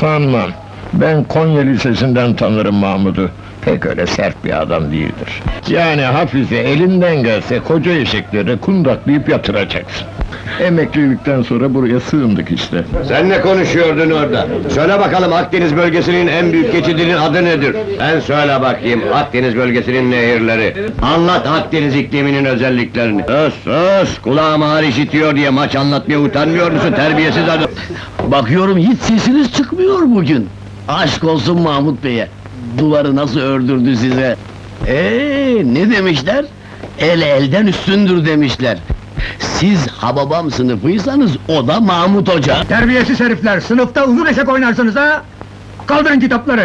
Sanmam. Ben Konya Lisesi'nden tanırım Mahmud'u. Pek öyle sert bir adam değildir. Yani Hafize elinden gelse koca eşekleri kundaklayıp yatıracaksın. Emeklilikten sonra buraya sığındık işte. Sen ne konuşuyordun orada? Söyle bakalım, Akdeniz bölgesinin en büyük geçidinin adı nedir? Sen söyle bakayım, Akdeniz bölgesinin nehirleri. Anlat Akdeniz ikliminin özelliklerini. Sus! Kulağım ağır işitiyor diye maç anlatmaya utanmıyor musun terbiyesiz adam? Bakıyorum hiç sesiniz çıkmıyor bugün. Aşk olsun Mahmut Bey'e. Duvarı nasıl ördürdü size? Ne demişler? El elden üstündür demişler. Siz Hababam sınıfıysanız o da Mahmut Hoca. Terbiyesiz herifler, sınıfta uzun eşek oynarsınız ha! Kaldırın kitapları!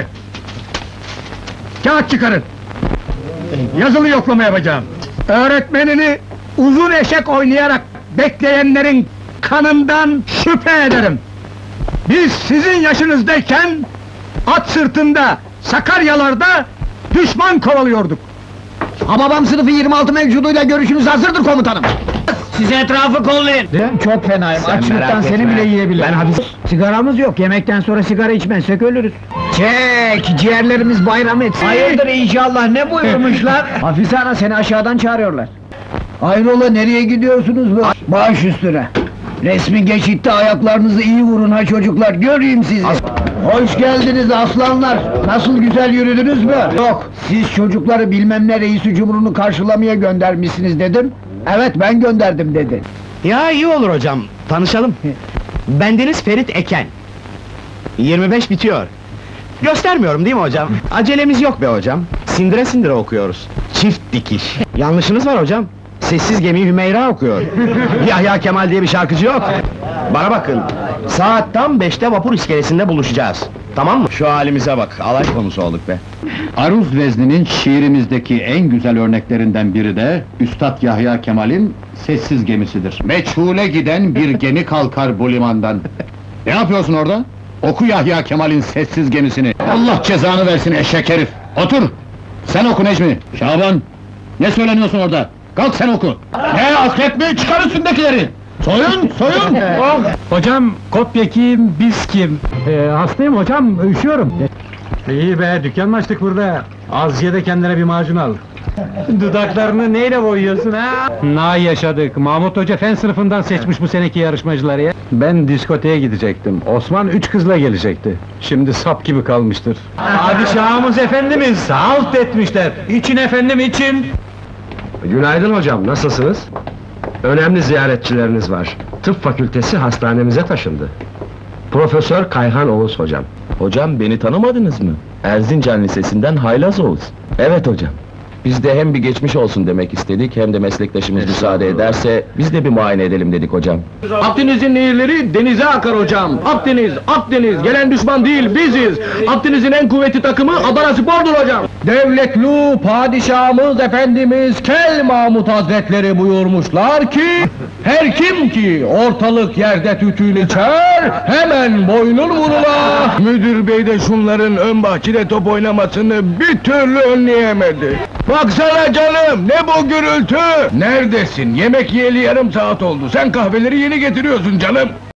Kağıt çıkarın! Yazılı yoklama yapacağım. Öğretmenini uzun eşek oynayarak bekleyenlerin kanından şüphe ederim. Biz sizin yaşınızdayken at sırtında, Sakaryalarda düşman kovalıyorduk. Hababam sınıfı 26 mevcuduyla görüşünüz hazırdır komutanım. Size etrafı kollayın. Çok fenayım, açlıktan seni bile yiyebilirim. Sigaramız yok, yemekten sonra sigara içmezsek ölürüz. Çek, ciğerlerimiz bayram etsin. Hayırdır inşallah, ne buyurmuşlar? Hafize ana, seni aşağıdan çağırıyorlar. Hayrola, nereye gidiyorsunuz bu? Baş üstüne. Resmi geçitte ayaklarınızı iyi vurun ha çocuklar, göreyim sizi! Hoş geldiniz aslanlar! Nasıl güzel yürüdünüz mü? Yok, siz çocukları bilmem ne reisi cumhurunu karşılamaya göndermişsiniz dedim. Evet, ben gönderdim dedi. Ya iyi olur hocam, tanışalım. Bendeniz Ferit Eken. 25 bitiyor. Göstermiyorum değil mi hocam? Acelemiz yok be hocam. Sindire sindire okuyoruz. Çift dikiş. Yanlışınız var hocam. Sessiz Gemi Hümeyra okuyor. Yahya Kemal diye bir şarkıcı yok. Bana bakın, saat tam 5'te vapur iskelesinde buluşacağız. Tamam mı? Şu halimize bak, alay konusu olduk be. Aruz vezninin şiirimizdeki en güzel örneklerinden biri de Üstad Yahya Kemal'in Sessiz Gemisidir. Meçhule giden bir gemi kalkar bu limandan. Ne yapıyorsun orada? Oku Yahya Kemal'in Sessiz Gemisini. Allah cezanı versin eşek herif! Otur! Sen oku Necmi! Şaban! Ne söyleniyorsun orada? Kalk sen oku! Ne akrep mi? Çıkar üstündekileri! Soyun! Soyun! Hocam, kopya kim, biz kim? Hastayım hocam, üşüyorum. İyi be, dükkan mı açtık burada? Az ye de kendine bir macun al. Dudaklarını neyle boyuyorsun ha? Na yaşadık, Mahmut Hoca fen sınıfından seçmiş bu seneki yarışmacıları ya. Ben diskoteye gidecektim, Osman 3 kızla gelecekti. Şimdi sap gibi kalmıştır. Padişahımız efendimiz, halt etmişler! İçin efendim, için! Günaydın hocam, nasılsınız? Önemli ziyaretçileriniz var. Tıp fakültesi hastanemize taşındı. Profesör Kayhan Oğuz hocam. Hocam beni tanımadınız mı? Erzincan Lisesi'nden Haylaz Oğuz. Evet hocam. Biz de hem bir geçmiş olsun demek istedik, hem de meslektaşımız müsaade ederse biz de bir muayene edelim dedik hocam. Akdeniz'in nehirleri denize akar hocam. Akdeniz, Akdeniz, gelen düşman değil biziz. Akdeniz'in en kuvvetli takımı Adana Spor'dur hocam. Devletlu padişahımız efendimiz Kel Mahmut Hazretleri buyurmuşlar ki her kim ki ortalık yerde tütün içer hemen boynun vurula. Müdür bey de şunların ön bahçede top oynamasını bir türlü önleyemedi. Baksana canım, ne bu gürültü? Neredesin? Yemek yiyeli yarım saat oldu. Sen kahveleri yeni getiriyorsun canım.